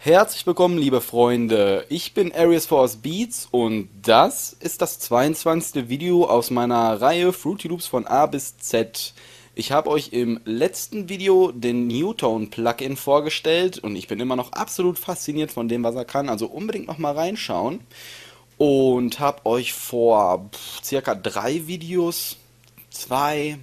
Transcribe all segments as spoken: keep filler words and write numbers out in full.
Herzlich willkommen, liebe Freunde. Ich bin Aries Force Beats und das ist das zweiundzwanzigste Video aus meiner Reihe Fruity Loops von A bis Z. Ich habe euch im letzten Video den Newtone Plugin vorgestellt und ich bin immer noch absolut fasziniert von dem, was er kann. Also unbedingt noch mal reinschauen. Und habe euch vor pff, circa drei Videos, zwei,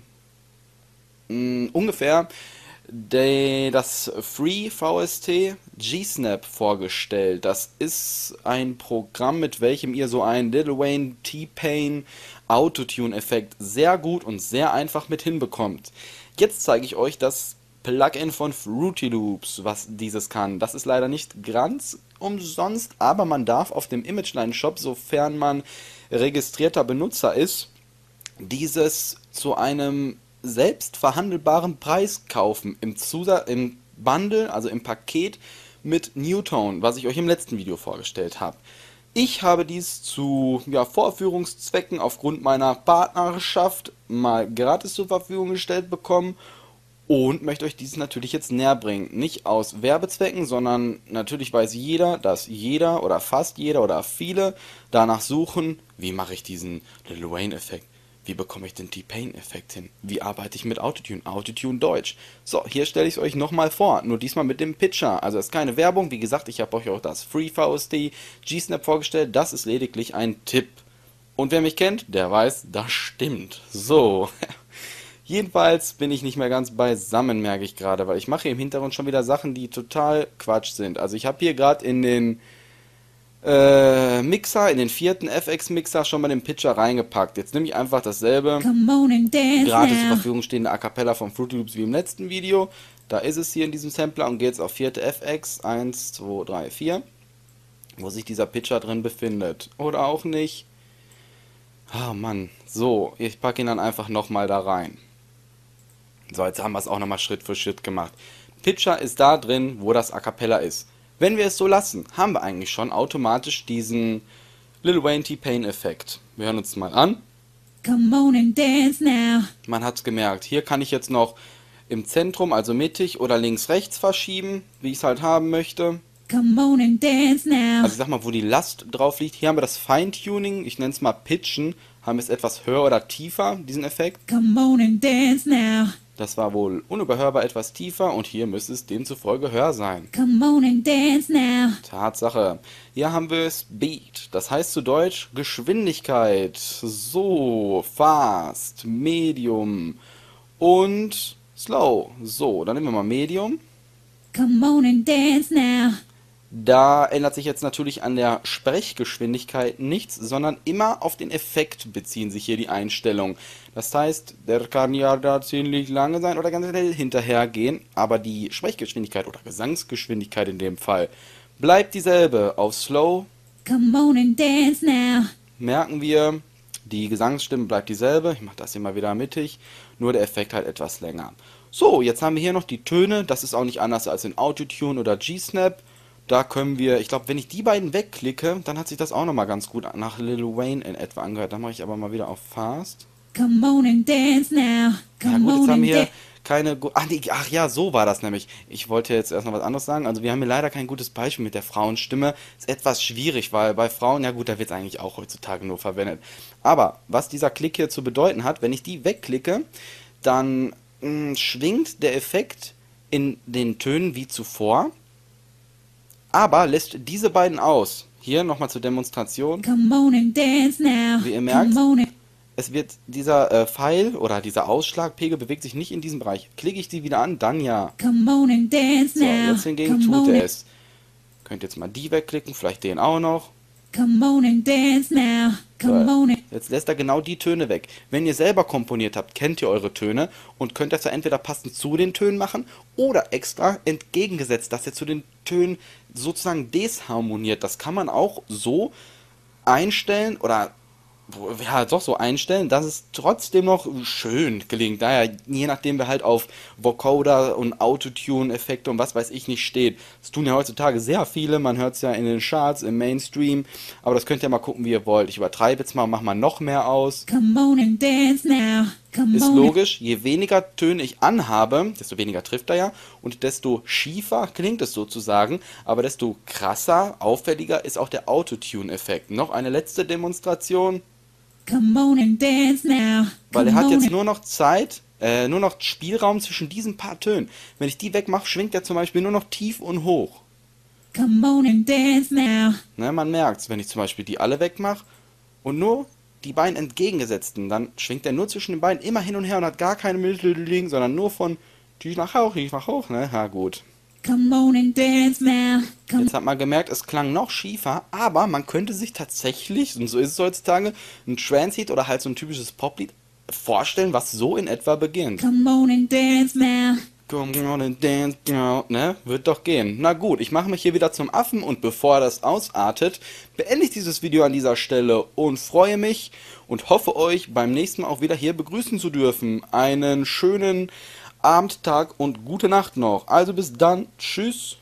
mh, ungefähr, de, das Free V S T G-Snap vorgestellt. Das ist ein Programm, mit welchem ihr so einen Lil Wayne T-Pain Autotune-Effekt sehr gut und sehr einfach mit hinbekommt. Jetzt zeige ich euch das Plugin von Fruity Loops, was dieses kann. Das ist leider nicht ganz umsonst, aber man darf auf dem Imageline Shop, sofern man registrierter Benutzer ist, dieses zu einem selbst verhandelbaren Preis kaufen im Zusa im Bundle, also im Paket mit Newtone, was ich euch im letzten Video vorgestellt habe. Ich habe dies zu ja, Vorführungszwecken aufgrund meiner Partnerschaft mal gratis zur Verfügung gestellt bekommen und möchte euch dies natürlich jetzt näher bringen. Nicht aus Werbezwecken, sondern natürlich weiß jeder, dass jeder oder fast jeder oder viele danach suchen, wie mache ich diesen Lil Wayne-Effekt? Wie bekomme ich den T-Pain-Effekt hin? Wie arbeite ich mit Autotune? Autotune Deutsch. So, hier stelle ich es euch nochmal vor, nur diesmal mit dem Pitcher. Also es ist keine Werbung, wie gesagt, ich habe euch auch das Free V S T G-Snap vorgestellt, das ist lediglich ein Tipp. Und wer mich kennt, der weiß, das stimmt. So, jedenfalls bin ich nicht mehr ganz beisammen, merke ich gerade, weil ich mache hier im Hintergrund schon wieder Sachen, die total Quatsch sind. Also ich habe hier gerade in den äh, Mixer, in den vierten F X-Mixer schon mal den Pitcher reingepackt. Jetzt nehme ich einfach dasselbe gratis zur Verfügung stehende A Cappella von Fruity Loops wie im letzten Video. Da ist es hier in diesem Sampler und gehe jetzt auf vierte F X, eins, zwei, drei, vier, wo sich dieser Pitcher drin befindet. Oder auch nicht. Ah, Mann. So, ich packe ihn dann einfach nochmal da rein. So, jetzt haben wir es auch nochmal Schritt für Schritt gemacht. Pitcher ist da drin, wo das A Cappella ist. Wenn wir es so lassen, haben wir eigentlich schon automatisch diesen Lil Wayne T-Pain-Effekt. Wir hören uns mal an. Come on and dance now. Man hat es gemerkt. Hier kann ich jetzt noch im Zentrum, also mittig oder links-rechts verschieben, wie ich es halt haben möchte. Come on and dance now. Also ich sag mal, wo die Last drauf liegt. Hier haben wir das Feintuning, ich nenne es mal Pitchen. Haben wir es etwas höher oder tiefer, diesen Effekt. Come on and dance now. Das war wohl unüberhörbar etwas tiefer und hier müsste es demzufolge höher sein. Come on and dance now. Tatsache. Hier haben wir Speed. Das heißt zu Deutsch Geschwindigkeit. So, Fast, Medium und Slow. So, dann nehmen wir mal Medium. Come on and dance now. Da ändert sich jetzt natürlich an der Sprechgeschwindigkeit nichts, sondern immer auf den Effekt beziehen sich hier die Einstellungen. Das heißt, der kann ja da ziemlich lange sein oder ganz schnell hinterhergehen, aber die Sprechgeschwindigkeit oder Gesangsgeschwindigkeit in dem Fall bleibt dieselbe. Auf Slow Come on and dance now. merken wir, die Gesangsstimme bleibt dieselbe. Ich mache das hier mal wieder mittig, nur der Effekt halt etwas länger. So, jetzt haben wir hier noch die Töne. Das ist auch nicht anders als in Autotune oder G-Snap. Da können wir, ich glaube, wenn ich die beiden wegklicke, dann hat sich das auch nochmal ganz gut nach Lil Wayne in etwa angehört. Da mache ich aber mal wieder auf Fast. Come on and dance now. Ja Come gut, jetzt on haben and wir hier dance. keine... gu- Ach, nee, ach ja, so war das nämlich. Ich wollte jetzt erst noch was anderes sagen. Also wir haben hier leider kein gutes Beispiel mit der Frauenstimme. Ist etwas schwierig, weil bei Frauen, ja gut, da wird es eigentlich auch heutzutage nur verwendet. Aber was dieser Klick hier zu bedeuten hat, wenn ich die wegklicke, dann mh, schwingt der Effekt in den Tönen wie zuvor, aber lässt diese beiden aus. Hier nochmal zur Demonstration. Come on and dance now. Wie ihr merkt, Come on and es wird dieser äh, Pfeil oder dieser Ausschlagpegel bewegt sich nicht in diesem Bereich. Klicke ich die wieder an, dann ja. come on and dance So, now. jetzt hingegen Come tut on er and es. Könnt jetzt mal die wegklicken, vielleicht den auch noch. come on and dance now. Come So, on and jetzt lässt er genau die Töne weg. Wenn ihr selber komponiert habt, kennt ihr eure Töne und könnt das ja entweder passend zu den Tönen machen oder extra entgegengesetzt, dass ihr zu den Tönen sozusagen desharmoniert. Das kann man auch so einstellen oder ja, doch so einstellen, dass es trotzdem noch schön gelingt. Daher, je nachdem, wer halt auf Vocoder und Autotune-Effekte und was weiß ich nicht steht. Das tun ja heutzutage sehr viele, man hört es ja in den Charts, im Mainstream, aber das könnt ihr mal gucken, wie ihr wollt. Ich übertreibe jetzt mal, mach mal noch mehr aus. come on and dance now. Come Ist on. logisch, je weniger Töne ich anhabe, desto weniger trifft er ja und desto schiefer klingt es sozusagen, aber desto krasser, auffälliger ist auch der Autotune-Effekt. Noch eine letzte Demonstration, Come on and dance now. weil er Come hat on jetzt and nur noch Zeit, äh, nur noch Spielraum zwischen diesen paar Tönen. Wenn ich die wegmache, schwingt er zum Beispiel nur noch tief und hoch. come on and dance now. Ne, man merkt's, wenn ich zum Beispiel die alle wegmache und nur die beiden entgegengesetzten, dann schwingt er nur zwischen den beiden immer hin und her und hat gar keine Mittelding, sondern nur von tief nach hoch, tief nach hoch, ne? Ja gut. Come on and dance now. Come Jetzt hat man gemerkt, es klang noch schiefer, aber man könnte sich tatsächlich, und so ist es heutzutage, ein Trance-Hit oder halt so ein typisches Poplied vorstellen, was so in etwa beginnt. come on and dance now. Come on and dance, girl, ne? Wird doch gehen. Na gut, ich mache mich hier wieder zum Affen und bevor das ausartet, beende ich dieses Video an dieser Stelle und freue mich und hoffe euch beim nächsten Mal auch wieder hier begrüßen zu dürfen. Einen schönen Abend, Tag und gute Nacht noch. Also bis dann, tschüss.